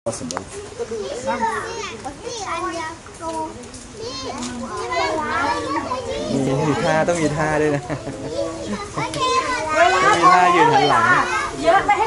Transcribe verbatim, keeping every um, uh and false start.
สมมติมีท่าต้องมีท่าด้วยนะต้องมีท่ายืนหันหลังเยอะไหม